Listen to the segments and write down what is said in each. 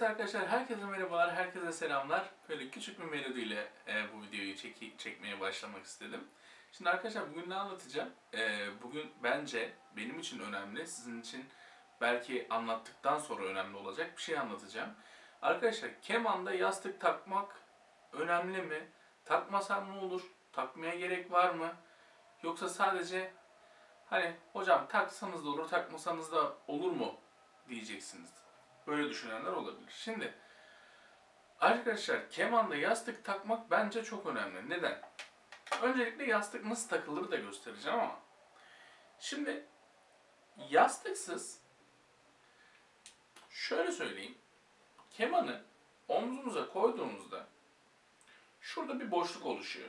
Evet arkadaşlar, herkese merhabalar, herkese selamlar. Böyle küçük bir melodiyle bu videoyu çekmeye başlamak istedim. Şimdi arkadaşlar bugün ne anlatacağım? Bugün bence benim için önemli, sizin için belki anlattıktan sonra önemli olacak bir şey anlatacağım. Arkadaşlar kemanda yastık takmak önemli mi? Takmasam ne olur? Takmaya gerek var mı? Yoksa sadece hani hocam taksanız da olur, takmasanız da olur mu diyeceksiniz. Böyle düşünenler olabilir. Şimdi arkadaşlar kemanda yastık takmak bence çok önemli. Neden? Öncelikle yastık nasıl takılır da göstereceğim ama. Şimdi yastıksız şöyle söyleyeyim. Kemanı omzumuza koyduğumuzda şurada bir boşluk oluşuyor.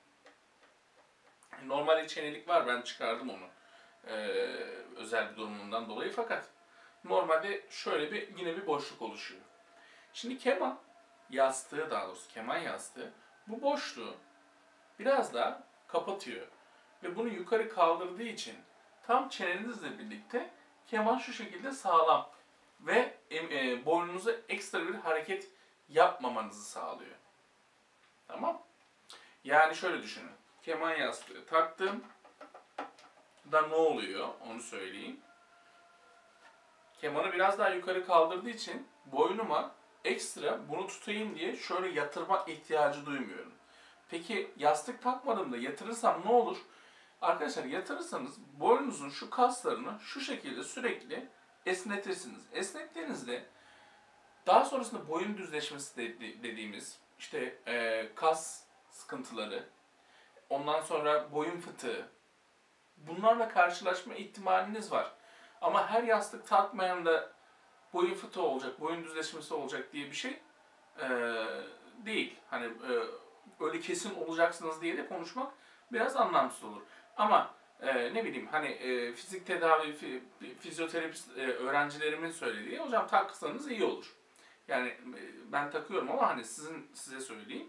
Normalde çenelik var, ben çıkardım onu. Özel bir durumundan dolayı, fakat normalde şöyle yine bir boşluk oluşuyor. Şimdi keman yastığı, daha doğrusu keman yastığı bu boşluğu biraz daha kapatıyor. Ve bunu yukarı kaldırdığı için tam çenenizle birlikte keman şu şekilde sağlam ve boynunuza ekstra bir hareket yapmamanızı sağlıyor. Tamam? Yani şöyle düşünün. Keman yastığı taktım. Da ne oluyor onu söyleyeyim. Kemanı biraz daha yukarı kaldırdığı için boynuma ekstra bunu tutayım diye şöyle yatırma ihtiyacı duymuyorum. Peki yastık takmadığımda yatırırsam ne olur? Arkadaşlar yatırırsanız boynunuzun şu kaslarını şu şekilde sürekli esnetirsiniz. Esnettiğinizde daha sonrasında boyun düzleşmesi dediğimiz işte kas sıkıntıları, ondan sonra boyun fıtığı, bunlarla karşılaşma ihtimaliniz var. Ama her yastık takmayan da boyun fıtığı olacak, boyun düzleşmesi olacak diye bir şey değil. Hani öyle kesin olacaksınız diye de konuşmak biraz anlamsız olur. Ama ne bileyim hani fizik tedavi, fizyoterapist öğrencilerimin söylediği, hocam taksanız iyi olur. Yani ben takıyorum ama hani size söyleyeyim.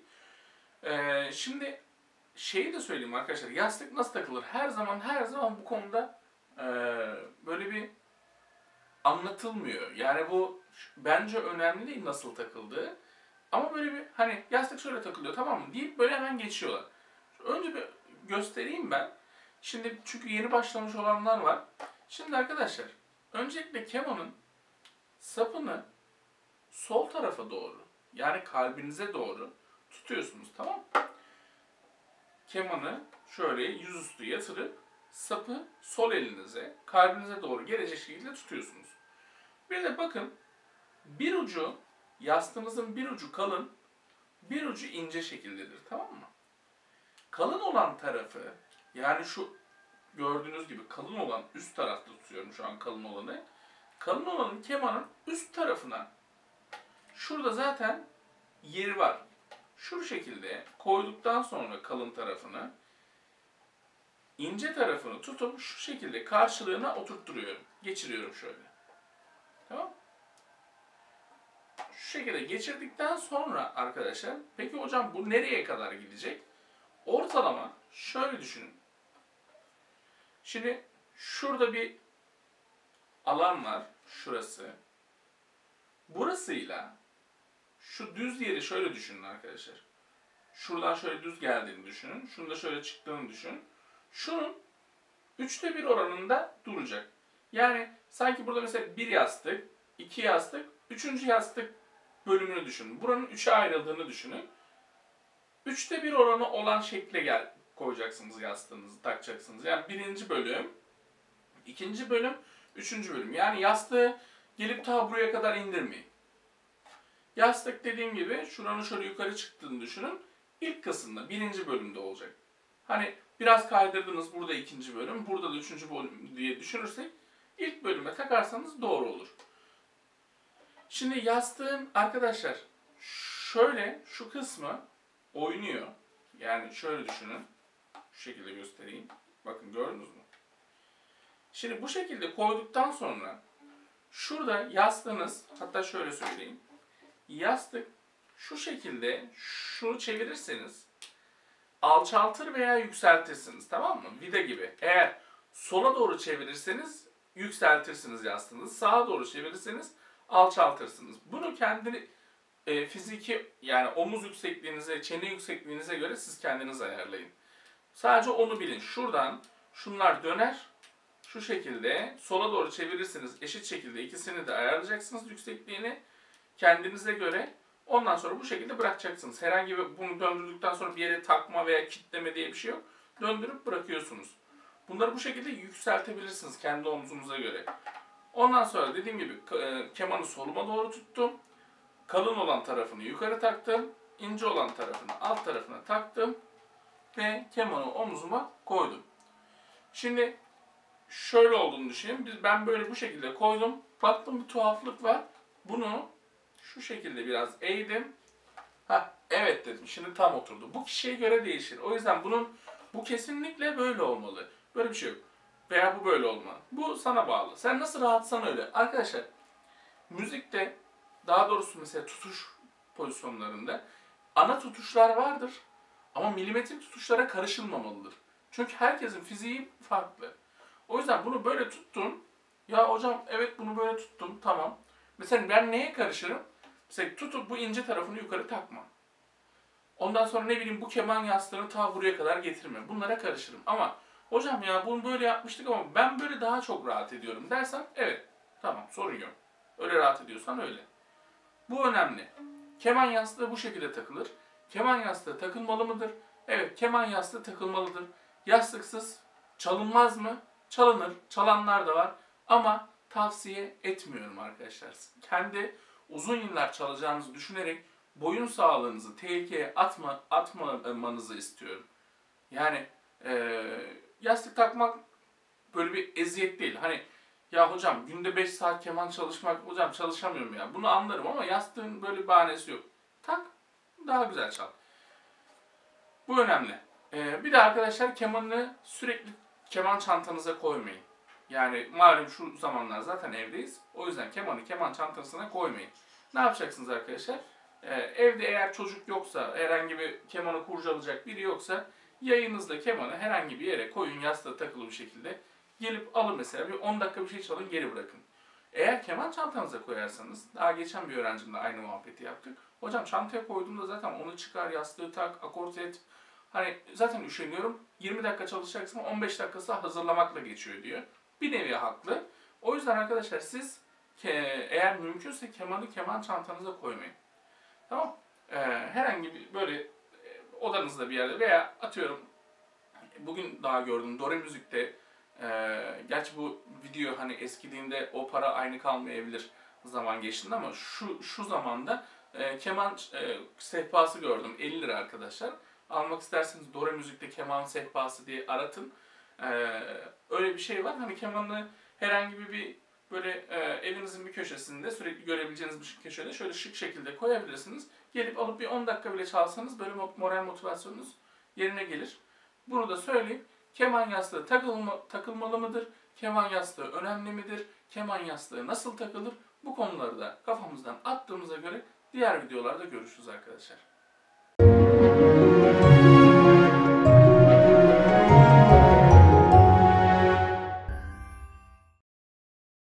Şimdi şeyi de söyleyeyim arkadaşlar, yastık nasıl takılır? Her zaman bu konuda böyle bir anlatılmıyor. Yani bu bence önemli değil nasıl takıldığı. Ama böyle bir hani yastık şöyle takılıyor, tamam mı deyip böyle hemen geçiyorlar. Önce bir göstereyim ben. Şimdi çünkü yeni başlamış olanlar var. Şimdi arkadaşlar öncelikle kemanın sapını sol tarafa doğru, yani kalbinize doğru tutuyorsunuz, tamam mı? Kemanı şöyle yüzüstü yatırıp sapı sol elinize, kalbinize doğru gelecek şekilde tutuyorsunuz. Bir de bakın, bir ucu, yastığınızın bir ucu kalın, bir ucu ince şekildedir, tamam mı? Kalın olan tarafı, yani şu gördüğünüz gibi kalın olan üst tarafta tutuyorum şu an kalın olanı. Kalın olanın kemanın üst tarafına, şurada zaten yeri var. Şu şekilde koyduktan sonra kalın tarafını, ince tarafını tutup şu şekilde karşılığına oturtturuyorum. Geçiriyorum şöyle. Tamam? Şu şekilde geçirdikten sonra arkadaşlar, peki hocam bu nereye kadar gidecek? Ortalama şöyle düşünün. Şimdi şurada bir alan var. Şurası. Burasıyla şu düz yeri şöyle düşünün arkadaşlar. Şuradan şöyle düz geldiğini düşünün. Şunu da şöyle çıktığını düşünün. Şunun 3'te 1 oranında duracak. Yani sanki burada mesela bir yastık, iki yastık, üçüncü yastık bölümünü düşünün. Buranın 3'e ayrıldığını düşünün. 3'te 1 oranı olan şekle koyacaksınız yastığınızı, takacaksınız. Yani birinci bölüm, ikinci bölüm, üçüncü bölüm. Yani yastığı gelip ta buraya kadar indirmeyin. Yastık dediğim gibi şuranın şöyle yukarı çıktığını düşünün. İlk kısımda, birinci bölümde olacak. Hani biraz kaydırdınız, burada ikinci bölüm, burada da üçüncü bölüm diye düşünürsek ilk bölüme takarsanız doğru olur. Şimdi yastığın arkadaşlar şöyle şu kısmı oynuyor. Yani şöyle düşünün. Şu şekilde göstereyim. Bakın gördünüz mü? Şimdi bu şekilde koyduktan sonra şurada yastığınız, hatta şöyle söyleyeyim. Yastık şu şekilde şunu çevirirseniz alçaltır veya yükseltirsiniz, tamam mı? Vida gibi. Eğer sola doğru çevirirseniz yükseltirsiniz yastığınızı. Sağa doğru çevirirseniz alçaltırsınız. Bunu kendi fiziki yani omuz yüksekliğinize, çene yüksekliğinize göre siz kendiniz ayarlayın. Sadece onu bilin. Şuradan şunlar döner. Şu şekilde sola doğru çevirirsiniz. Eşit şekilde ikisini de ayarlayacaksınız yüksekliğini kendinize göre. Ondan sonra bu şekilde bırakacaksınız. Herhangi bir bunu döndürdükten sonra bir yere takma veya kitleme diye bir şey yok. Döndürüp bırakıyorsunuz. Bunları bu şekilde yükseltebilirsiniz kendi omuzunuza göre. Ondan sonra dediğim gibi kemanı soluma doğru tuttum. Kalın olan tarafını yukarı taktım. İnce olan tarafını alt tarafına taktım. Ve kemanı omuzuma koydum. Şimdi şöyle olduğunu düşünün. Ben böyle bu şekilde koydum. Baktım bir tuhaflık var. Bunu şu şekilde biraz eğdim. Evet dedim. Şimdi tam oturdu. Bu kişiye göre değişir. O yüzden bu kesinlikle böyle olmalı. Böyle bir şey yok. Veya bu böyle olmalı. Bu sana bağlı. Sen nasıl rahatsan öyle. Arkadaşlar müzikte daha doğrusu mesela tutuş pozisyonlarında ana tutuşlar vardır. Ama milimetrik tutuşlara karışılmamalıdır. Çünkü herkesin fiziği farklı. O yüzden bunu böyle tuttun. Ya hocam evet bunu böyle tuttum. Tamam. Mesela ben neye karışırım? Mesela tutup bu ince tarafını yukarı takma. Ondan sonra ne bileyim bu keman yastığını ta buraya kadar getirme. Bunlara karışırım. Ama hocam ya bunu böyle yapmıştık ama ben böyle daha çok rahat ediyorum dersen evet. Tamam sorun yok. Öyle rahat ediyorsan öyle. Bu önemli. Keman yastığı bu şekilde takılır. Keman yastığı takılmalı mıdır? Evet, keman yastığı takılmalıdır. Yastıksız çalınmaz mı? Çalınır. Çalanlar da var. Ama tavsiye etmiyorum arkadaşlar. Kendi uzun yıllar çalacağınızı düşünerek boyun sağlığınızı tehlikeye atmamanızı istiyorum. Yani yastık takmak böyle bir eziyet değil. Hani ya hocam günde 5 saat keman çalışmak, hocam çalışamıyorum ya. Bunu anlarım ama yastığın böyle bir bahanesi yok. Tak, daha güzel çal. Bu önemli. Bir de arkadaşlar kemanını sürekli keman çantanıza koymayın. Yani malum şu zamanlar zaten evdeyiz. O yüzden kemanı keman çantasına koymayın. Ne yapacaksınız arkadaşlar? Evde eğer çocuk yoksa, herhangi bir kemanı kurcalayacak biri yoksa yayınızla kemanı herhangi bir yere koyun, yastığa takılı bir şekilde. Gelip alın mesela bir 10 dakika bir şey çalın geri bırakın. Eğer keman çantanıza koyarsanız, daha geçen bir öğrencimle aynı muhabbeti yaptık. Hocam çantaya koyduğumda zaten onu çıkar, yastığı tak, akort et. Hani zaten üşeniyorum, 20 dakika çalışacaksın 15 dakikası hazırlamakla geçiyor diyor. Bir nevi haklı. O yüzden arkadaşlar siz eğer mümkünse kemanı keman çantanıza koymayın. Tamam. Herhangi bir böyle odanızda bir yerde veya atıyorum bugün daha gördüm Dore Müzik'te gerçi bu video hani eskidiğinde o para aynı kalmayabilir zaman geçtiğinde ama şu zamanda keman sehpası gördüm 50 lira arkadaşlar. Almak isterseniz Dore Müzik'te keman sehpası diye aratın. Öyle bir şey var. Hani kemanı herhangi bir böyle evinizin bir köşesinde sürekli görebileceğiniz bir köşede şöyle şık şekilde koyabilirsiniz. Gelip alıp bir 10 dakika bile çalsanız böyle moral motivasyonunuz yerine gelir. Bunu da söyleyeyim. Keman yastığı takılmalı mıdır? Keman yastığı önemli midir? Keman yastığı nasıl takılır? Bu konuları da kafamızdan attığımıza göre diğer videolarda görüşürüz arkadaşlar.